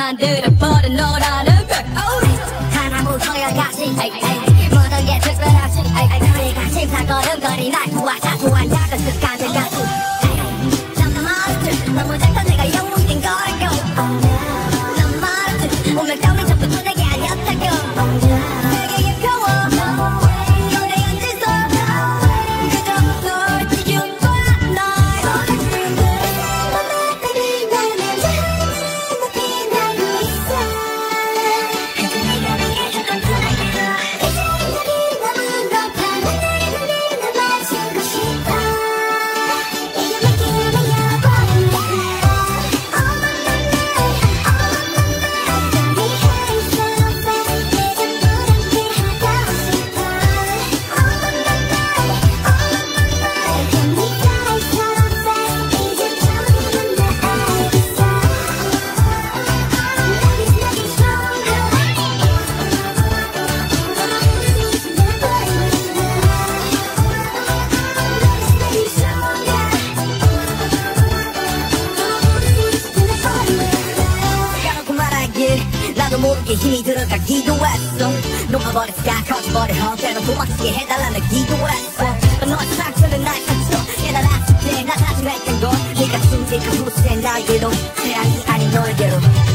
만들어버린 너라는 걸 하나무 서열같이 모든 게 특별하지 우리가 심사거름거리 날 도와자 좋아하는 습관들 같이 난 말했지 너무 작다 내가 영웅인 거라고 난 말했지 운명 따위 전부 다 내게 아니었다고 되게 예뻐워 너네 앉아서 그저 널 지운 거야 널 나도 모르게 힘이 들어가 기도했어 녹아버렸을까 커져버린 헛되는 도망치게 해달라며 기도했어 너의 상처는 날 쳤어 깨달았을 때 나 다시 했던 건 네가 숨긴 그 후세 나에게로 태양이 아닌 너에게로